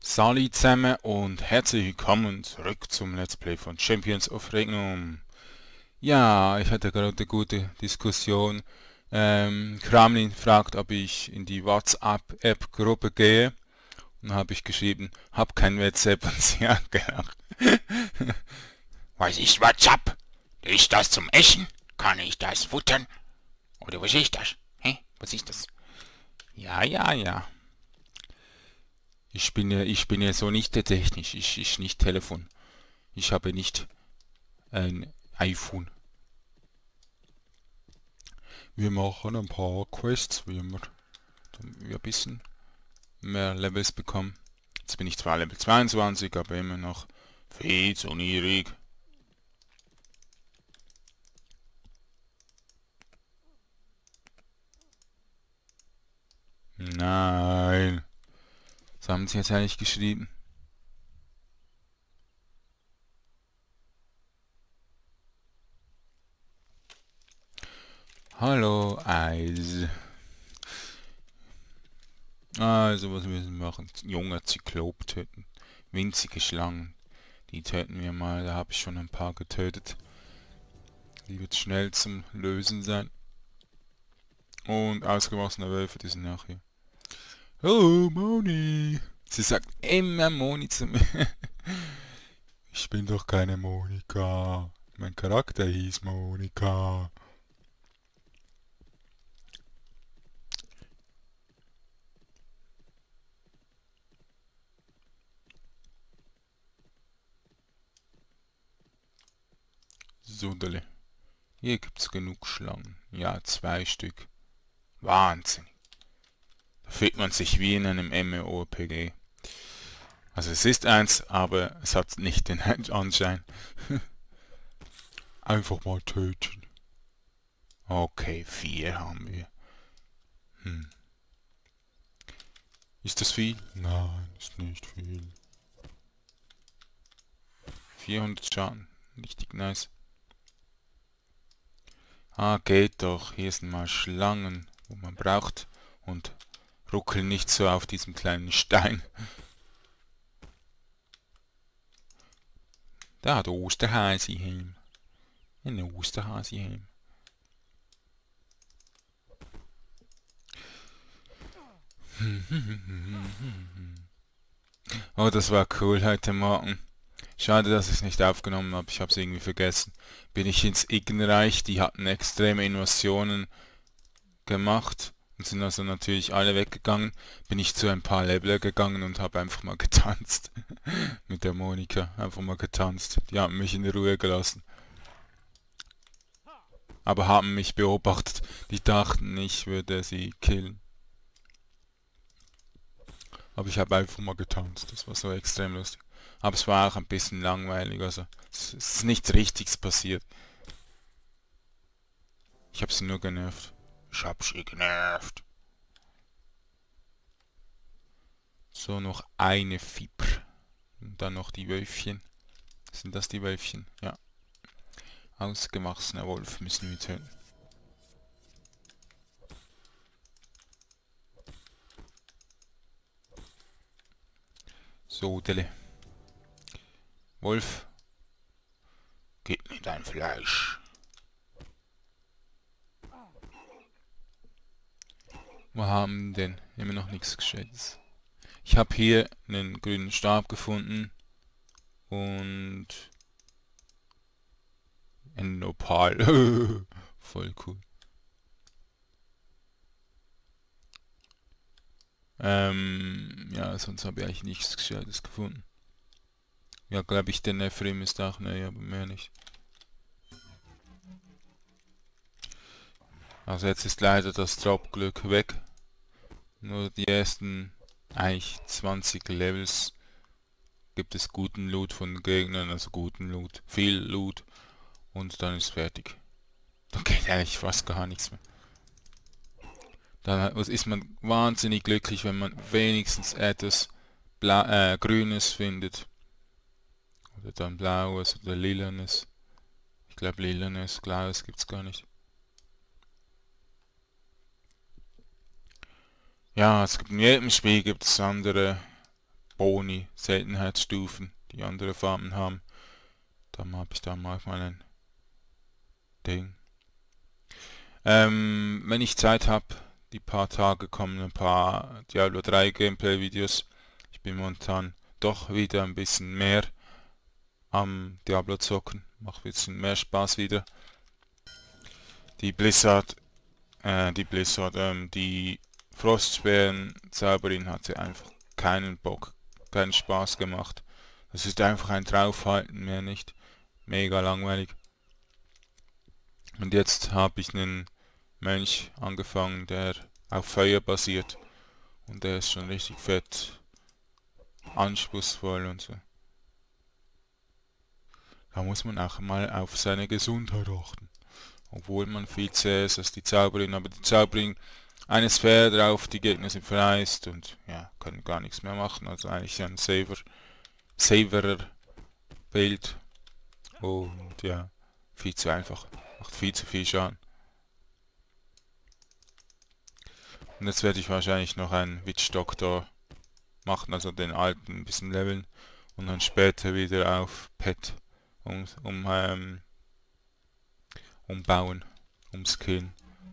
Sali zusammen und herzlich willkommen zurück zum Let's Play von Champions of Regnum. Ja, ich hatte gerade eine gute Diskussion. Kramlin fragt, ob ich in die WhatsApp-App-Gruppe gehe. Und habe ich geschrieben, hab kein WhatsApp und sie hat gelacht. Was ist WhatsApp? Ist das zum Essen? Kann ich das futtern? Oder was ist das? Hä? Was ist das? Ja, ja, ja. Ich bin ja so nicht technisch. Ich nicht Telefon. Ich habe nicht ein iPhone. Wir machen ein paar Quests, damit wir ein bisschen mehr Levels bekommen. Jetzt bin ich zwar Level 22, aber immer noch viel zu niedrig. Nein. Was haben sie jetzt eigentlich geschrieben? Hallo, Eis. Also, was müssen wir machen? Junge Zyklop töten. Winzige Schlangen. Die töten wir mal. Da habe ich schon ein paar getötet. Die wird schnell zum Lösen sein. Und ausgewachsene Wölfe, die sind nachher. Oh, Moni. Sie sagt immer Moni zu mir. Ich bin doch keine Monika. Mein Charakter hieß Monika. Sudele. Hier gibt's genug Schlangen. Ja, 2 Stück. Wahnsinn. Da fühlt man sich wie in einem MMORPG. Also es ist eins, aber es hat nicht den Anschein. Einfach mal töten. Okay, 4 haben wir. Ist das viel? Nein, ist nicht viel. 400 Schaden. Richtig nice. Ah, geht doch. Hier sind mal Schlangen, wo man braucht. Und ruckel nicht so auf diesem kleinen Stein. Da hat Osterhase heim. Ein Osterhase heim. Oh, das war cool heute Morgen. Schade, dass ich es nicht aufgenommen habe. Ich habe es irgendwie vergessen. Bin ich ins Iggenreich. Die hatten extreme Invasionen gemacht und sind also natürlich alle weggegangen. Bin ich zu ein paar Leveler gegangen und habe einfach mal getanzt. Mit der Monika. Einfach mal getanzt. Die haben mich in Ruhe gelassen. Aber haben mich beobachtet. Die dachten, ich würde sie killen. Aber ich habe einfach mal getanzt. Das war so extrem lustig. Aber es war auch ein bisschen langweilig. Also es ist nichts Richtiges passiert. Ich habe sie nur genervt. Ich hab sie genervt. So, noch eine Fibr. Und dann noch die Wölfchen. Sind das die Wölfchen? Ja. Ausgewachsener Wolf müssen wir töten. So, Delle. Wolf. Gib mir dein Fleisch. Wir haben denn immer noch nichts Gescheites. Ich habe hier einen grünen Stab gefunden. Und ein Nopal. Voll cool. Ja, sonst habe ich eigentlich nichts Gescheites gefunden. Ja, glaube ich, der Nephrim ist auch neu, aber mehr nicht. Also jetzt ist leider das Drop-Glück weg. Nur die ersten eigentlich 20 Levels gibt es guten Loot von Gegnern, also guten Loot, viel Loot und dann ist fertig. Da geht eigentlich fast gar nichts mehr. Dann ist man wahnsinnig glücklich, wenn man wenigstens etwas Grünes findet. Oder dann Blaues oder Lilanes. Ich glaube Lilanes, Blaues gibt's gar nicht. Ja, es gibt in jedem Spiel gibt es andere Boni, Seltenheitsstufen, die andere Farmen haben. Dann habe ich da manchmal ein Ding. Wenn ich Zeit habe, die paar Tage kommen ein paar Diablo 3 Gameplay-Videos. Ich bin momentan doch wieder ein bisschen mehr am Diablo zocken. Macht ein bisschen mehr Spaß wieder. Die die Frostsphären-Zauberin hatte einfach keinen Bock, keinen Spaß gemacht. Das ist einfach ein Draufhalten, mehr nicht. Mega langweilig. Und jetzt habe ich einen Mönch angefangen, der auf Feuer basiert. Und der ist schon richtig fett, anspruchsvoll und so. Da muss man auch mal auf seine Gesundheit achten. Obwohl man viel zäher ist als die Zauberin, aber die Zauberin eine Sphäre drauf, die Gegner sind vereist und ja, können gar nichts mehr machen. Also eigentlich ein Saverer Bild. Und ja, viel zu einfach. Macht viel zu viel Schaden. Und jetzt werde ich wahrscheinlich noch einen Witch Doctor machen, also den alten ein bisschen leveln und dann später wieder auf Pet umbauen, umskillen.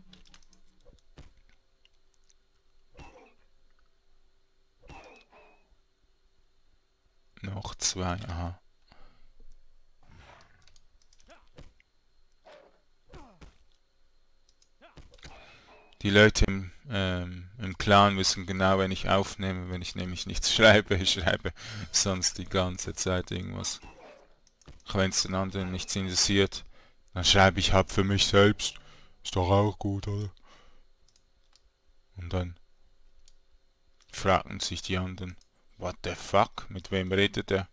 Noch zwei, aha. Die Leute im Clan wissen genau, wenn ich aufnehme, wenn ich nämlich nichts schreibe. Ich schreibe sonst die ganze Zeit irgendwas. Auch wenn es den anderen nichts interessiert, dann schreibe ich halt für mich selbst. Ist doch auch gut, oder? Und dann fragen sich die anderen, what the fuck? Mit wem redet er?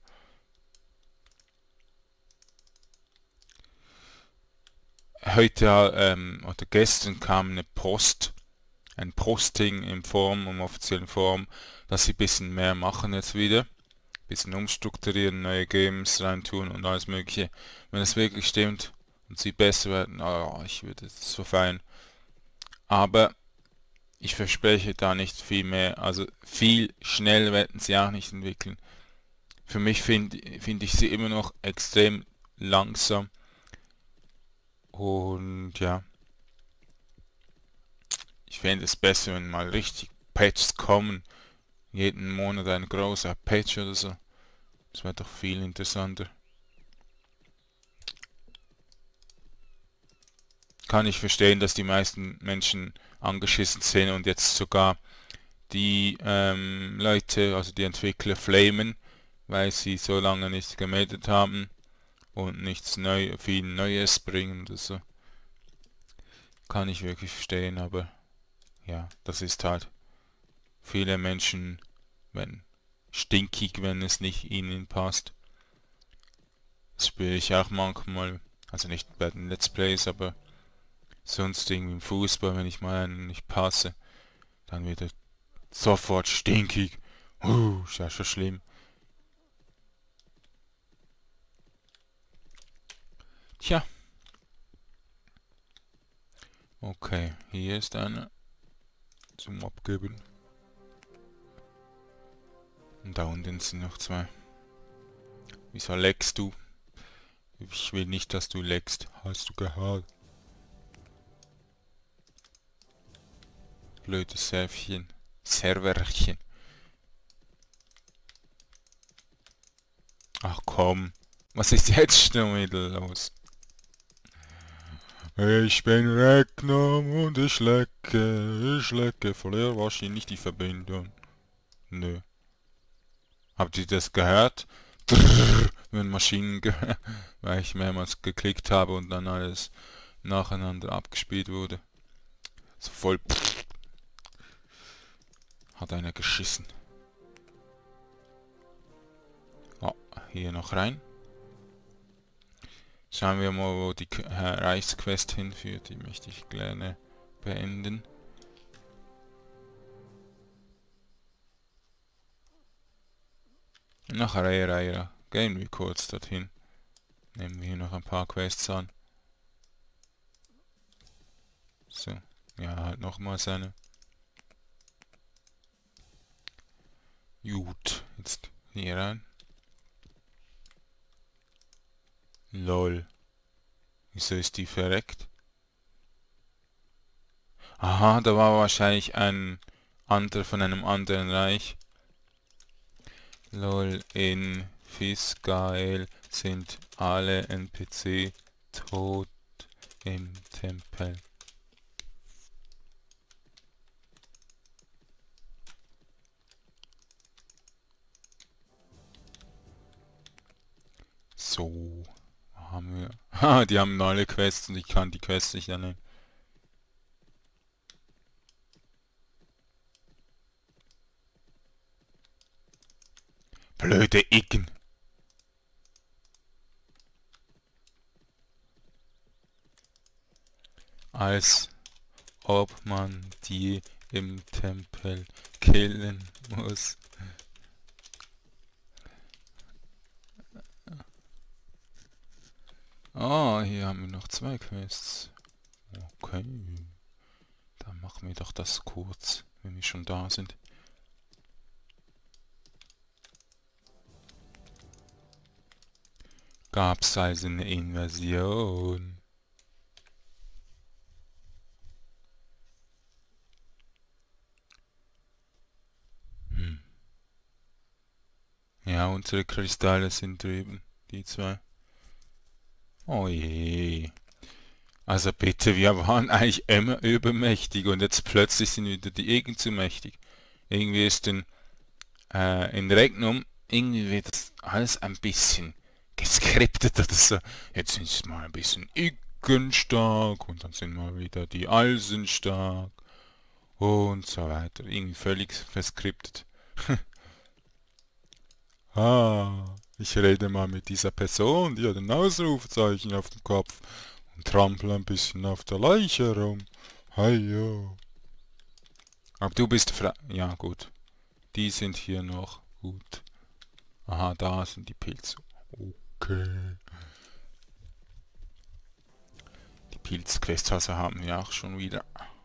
Heute oder gestern kam ein Posting im offiziellen Forum, dass sie ein bisschen mehr machen jetzt wieder. Ein bisschen umstrukturieren, neue Games reintun und alles mögliche. Wenn es wirklich stimmt und sie besser werden, oh, ich würde das so feiern. Aber ich verspreche da nicht viel mehr, also viel schnell werden sie auch nicht entwickeln. Für mich find ich sie immer noch extrem langsam und ja, ich fände es besser, wenn mal richtig Patches kommen, jeden Monat ein großer Patch oder so. Das wäre doch viel interessanter. Kann ich verstehen, dass die meisten Menschen angeschissen sind und jetzt sogar die Leute, also die Entwickler, flamen, weil sie so lange nicht gemeldet haben und viel Neues bringen oder so. Kann ich wirklich verstehen, aber ja, das ist halt. Viele Menschen werden stinkig, wenn es nicht ihnen passt. Das spüre ich auch manchmal, also nicht bei den Let's Plays, aber sonst irgendwie im Fußball, wenn ich mal einen nicht passe, dann wird er sofort stinkig. Ist ja schon schlimm. Tja. Okay, hier ist einer zum Abgeben. Und da unten sind noch zwei. Wieso leckst du? Ich will nicht, dass du leckst. Hast du gehört? Blödes Serverchen. Ach komm. Was ist jetzt schon wieder los? Ich bin Regnum und ich lecke, verliere wahrscheinlich die Verbindung. Nö. Habt ihr das gehört? Drrrr, wenn Maschinen weil ich mehrmals geklickt habe und dann alles nacheinander abgespielt wurde. So voll. Hat einer geschissen. Oh, hier noch rein. Schauen wir mal, wo die Reichsquest hinführt. Die möchte ich gerne beenden. Nach Reira. Gehen wir kurz dorthin. Nehmen wir hier noch ein paar Quests an. So. Ja, halt nochmals eine. Gut. Jetzt hier rein. Lol. Wieso ist die verreckt? Aha, da war wahrscheinlich ein anderer von einem anderen Reich. Lol, in Fisgael sind alle NPC tot im Tempel. So, haben wir... Ha, die haben alle Quests und ich kann die Quests nicht annehmen. Blöde Icken. Als ob man die im Tempel killen muss. Ah, hier haben wir noch 2 Quests. Okay. Dann machen wir doch das kurz, wenn wir schon da sind. Gab's also eine Invasion? Ja, unsere Kristalle sind drüben, die 2. Oh je. Also bitte, wir waren eigentlich immer übermächtig und jetzt plötzlich sind wieder die Igel zu mächtig. Irgendwie ist in Regnum irgendwie wird das alles ein bisschen geskriptet oder so. Jetzt sind es mal ein bisschen Igel stark und dann sind mal wieder die Alsen stark und so weiter. Irgendwie völlig verskriptet. Ich rede mal mit dieser Person, die hat ein Ausrufezeichen auf dem Kopf und trampel ein bisschen auf der Leiche rum. Heyo. Aber du bist frei. Ja, gut. Die sind hier noch. Gut. Aha, da sind die Pilze. Okay. Die Pilzquests also haben wir auch schon wieder.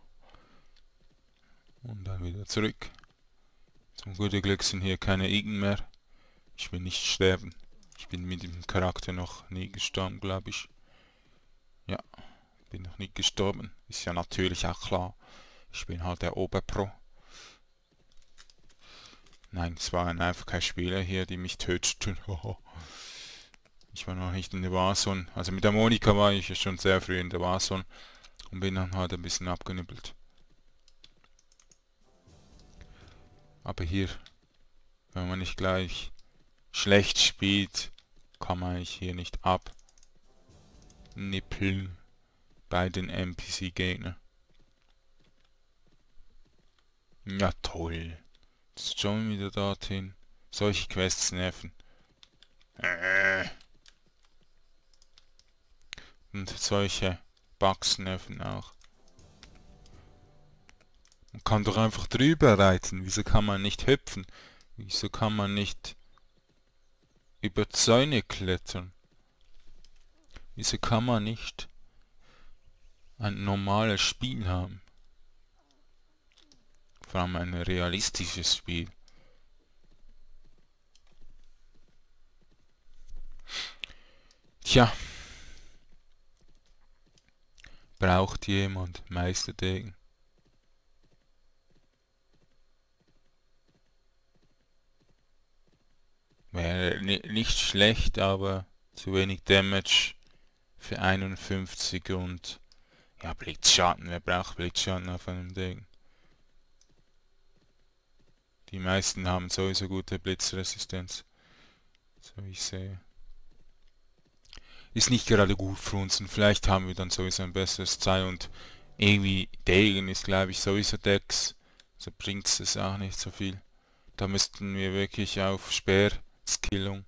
Und dann wieder zurück. Zum guten Glück sind hier keine Igen mehr. Ich will nicht sterben. Ich bin mit dem Charakter noch nie gestorben, glaube ich. Ja, bin noch nie gestorben. Ist ja natürlich auch klar. Ich bin halt der Oberpro. Nein, es waren einfach keine Spieler hier, die mich töteten. Ich war noch nicht in der Warzone. Also mit der Monika war ich ja schon sehr früh in der Warzone. Und bin dann halt ein bisschen abgenippelt. Aber hier, wenn man nicht gleich schlecht spielt, kann man eigentlich hier nicht abnippeln bei den NPC-Gegnern. Ja toll. Jetzt schon wieder dorthin. Solche Quests nerven. Und solche Bugs nerven auch. Man kann doch einfach drüber reiten. Wieso kann man nicht hüpfen? Wieso kann man nicht über Zäune klettern? Wieso kann man nicht ein normales Spiel haben? Vor allem ein realistisches Spiel. Tja. Braucht jemand Meisterdegen? Wäre nicht schlecht, aber zu wenig Damage für 51 und ja, Blitzschaden. Wer braucht Blitzschaden auf einem Degen? Die meisten haben sowieso gute Blitzresistenz, so wie ich sehe. Ist nicht gerade gut für uns und vielleicht haben wir dann sowieso ein besseres Teil und irgendwie Degen ist glaube ich sowieso Dex, so bringt es auch nicht so viel. Da müssten wir wirklich auf Speer-Skillen.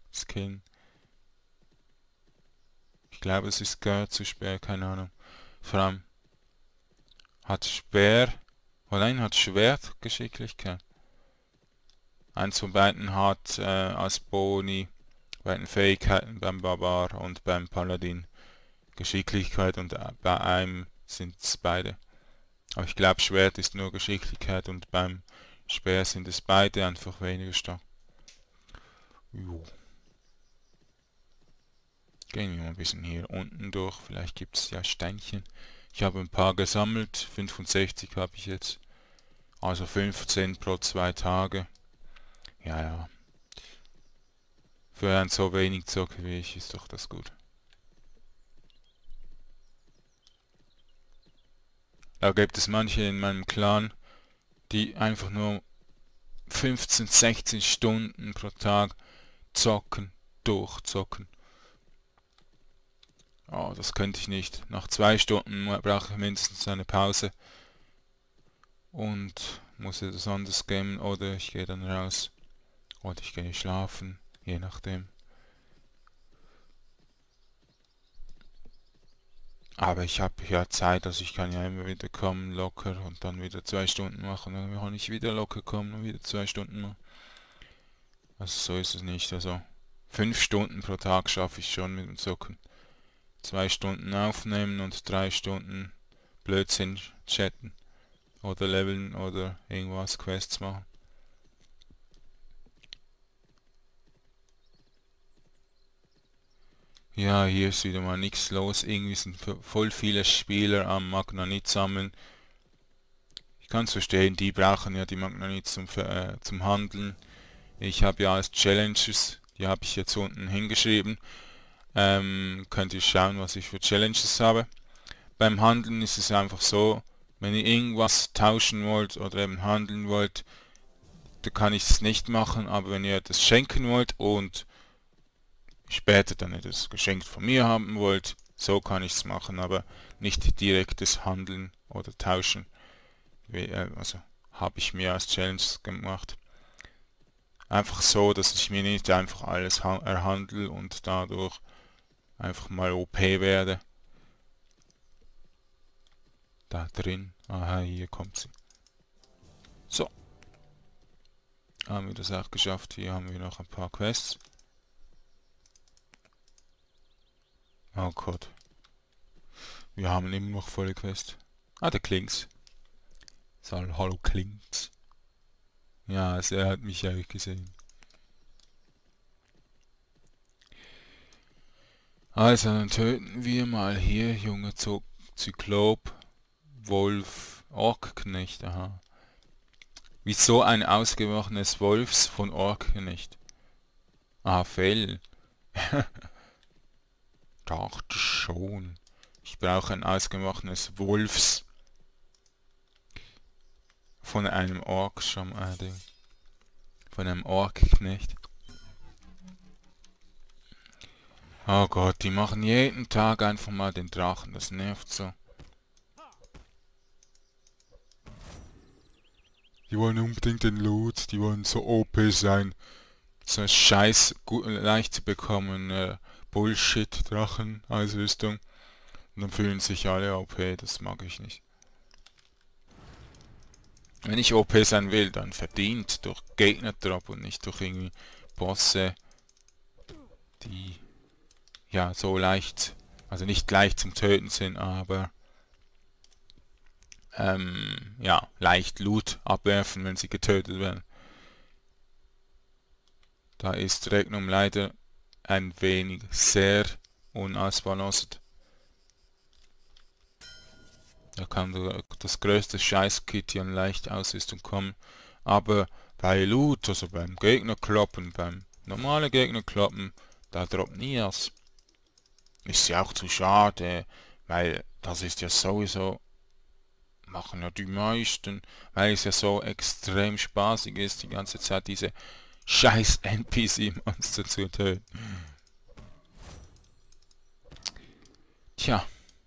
Ich glaube es ist gar zu Speer, keine Ahnung. Vor allem hat Speer, oh nein, hat Schwert Geschicklichkeit. Eins von beiden hat als Boni bei den Fähigkeiten beim Barbar und beim Paladin Geschicklichkeit und bei einem sind es beide. Aber ich glaube Schwert ist nur Geschicklichkeit und beim Speer sind es beide einfach weniger stark. Jo. Gehen wir mal ein bisschen hier unten durch. Vielleicht gibt es ja Steinchen. Ich habe ein paar gesammelt. 65 habe ich jetzt. Also 15 pro 2 Tage. Ja, ja. Für einen so wenig Zocker wie ich ist doch das gut. Da gibt es manche in meinem Clan, die einfach nur 15, 16 Stunden pro Tag zocken, durchzocken. Oh, das könnte ich nicht. Nach 2 Stunden brauche ich mindestens eine Pause und muss etwas anderes gamen oder ich gehe dann raus oder ich gehe schlafen, je nachdem. Aber ich habe ja Zeit, also ich kann ja immer wieder kommen, locker und dann wieder 2 Stunden machen, dann kann ich wieder locker kommen und wieder 2 Stunden machen. Also so ist es nicht, also 5 Stunden pro Tag schaffe ich schon mit dem Zocken. 2 Stunden aufnehmen und 3 Stunden Blödsinn chatten oder leveln oder irgendwas, Quests machen. Ja, hier ist wieder mal nichts los. Irgendwie sind voll viele Spieler am Magnanit sammeln. Ich kann es verstehen, die brauchen ja die Magnanit zum Handeln. Ich habe ja als Challenges, die habe ich jetzt unten hingeschrieben. Könnt ihr schauen, was ich für Challenges habe. Beim Handeln ist es einfach so, wenn ihr irgendwas tauschen wollt oder eben handeln wollt, da kann ich es nicht machen, aber wenn ihr das schenken wollt und später dann etwas geschenkt von mir haben wollt, so kann ich es machen, aber nicht direktes Handeln oder Tauschen. Also habe ich mir als Challenge gemacht. Einfach so, dass ich mir nicht einfach alles erhandle und dadurch einfach mal OP werde. Da drin. Aha, hier kommt sie. So. Haben wir das auch geschafft. Hier haben wir noch ein paar Quests. Oh Gott. Wir haben immer noch volle Quest. Ah, der Klinks. Hallo Klinks. Ja, also er hat mich ja gesehen. Also, dann töten wir mal hier, junge Zyklop, Wolf, Orkknecht, aha. Wieso ein ausgeworchenes Wolfs von Orkknecht? Ah, Fell. Dachte schon. Ich brauche ein ausgeworchenes Wolfs von einem Ork schon, von einem Orkknecht. Oh Gott, die machen jeden Tag einfach mal den Drachen, das nervt so. Die wollen unbedingt den Loot, die wollen so OP sein. So ein Scheiß, leicht zu bekommen, Bullshit, Drachen, Ausrüstung. Und dann fühlen sich alle OP, das mag ich nicht. Wenn ich OP sein will, dann verdient durch Gegner-Drop und nicht durch irgendwie Bosse, die ja so leicht, also nicht leicht zum Töten sind, aber ja, leicht Loot abwerfen, wenn sie getötet werden. Da ist Regnum leider ein wenig sehr unausbalanciert. Da kann das größte Scheiß-Kit hier an Leichtausrüstung kommen, aber bei Loot, also beim Gegnerkloppen, beim normalen Gegnerkloppen, da droppt nie was. Ist ja auch zu schade, weil das ist ja sowieso, machen ja die meisten, weil es ja so extrem spaßig ist, die ganze Zeit diese scheiß NPC-Monster zu töten. Tja.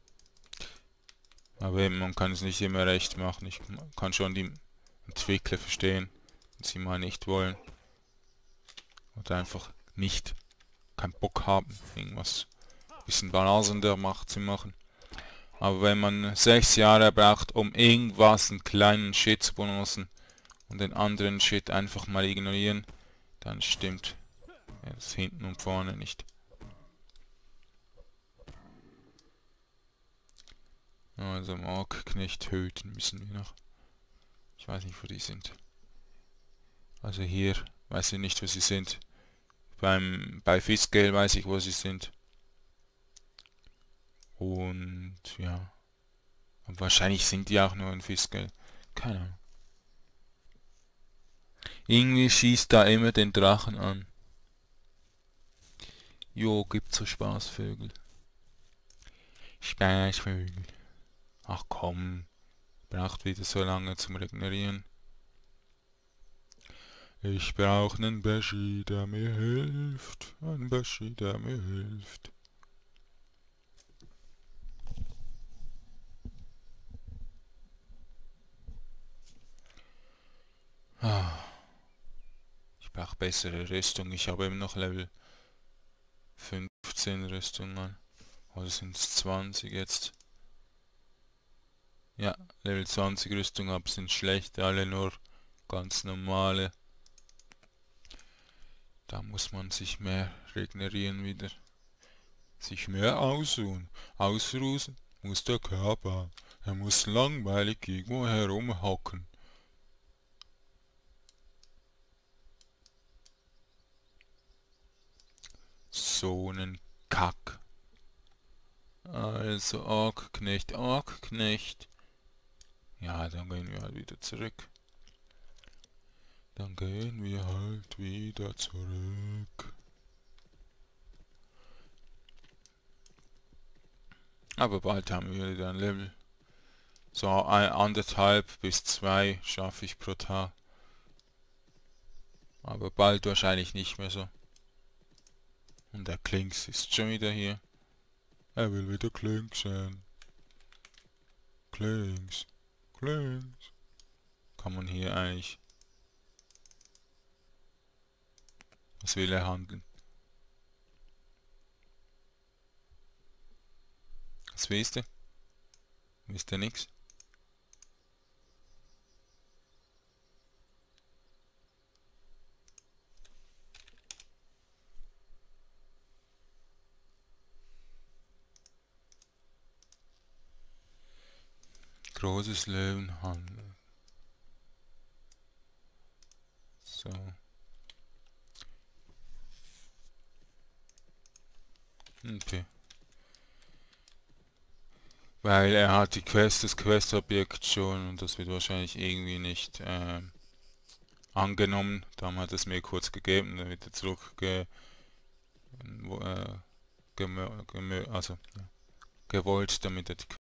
Aber eben, man kann es nicht immer recht machen. Ich kann schon die Entwickler verstehen, wenn sie mal nicht wollen. Oder einfach nicht keinen Bock haben, irgendwas ein bisschen balancender zu machen. Aber wenn man 6 Jahre braucht, um irgendwas, einen kleinen Shit zu benutzen und den anderen Shit einfach mal ignorieren, dann stimmt das hinten und vorne nicht. Also Orkknecht töten müssen wir noch. Ich weiß nicht, wo die sind. Also hier, weiß ich nicht, wo sie sind. Bei Fiscal weiß ich, wo sie sind. Und ja. Und wahrscheinlich sind die auch nur in Fiscal. Keine Ahnung. Irgendwie schießt da immer den Drachen an. Jo, gibt's so Spaßvögel. Spaßvögel. Ach komm. Braucht wieder so lange zum Regenerieren. Ich brauch nen Beschi, der mir hilft. Ein Beschi, der mir hilft. Ich brauche bessere Rüstung. Ich habe eben noch Level 15 Rüstung, Mann. Oder sind es 20 jetzt? Ja, Level 20 Rüstung ab sind schlecht, alle nur ganz normale. Da muss man sich mehr regenerieren wieder. Sich mehr ausruhen. Ausruhen muss der Körper. Er muss langweilig irgendwo herumhocken. So nen Kack. Also Orkknecht, Orkknecht. Ja, dann gehen wir halt wieder zurück. Dann gehen wir halt wieder zurück. Aber bald haben wir wieder ein Level. So 1,5 bis 2 schaffe ich pro Tag. Aber bald wahrscheinlich nicht mehr so. Und der Klinks ist schon wieder hier. Er will wieder Klinksen. Klinks. Klinks. Kann man hier eigentlich... Was will er handeln? Was willst du? Wisst ihr nix? Großes Löwenhandel. So. Okay. Weil er hat das Questobjekt schon und das wird wahrscheinlich irgendwie nicht angenommen. Darum hat es mir kurz gegeben, dann wird er gewollt, damit er die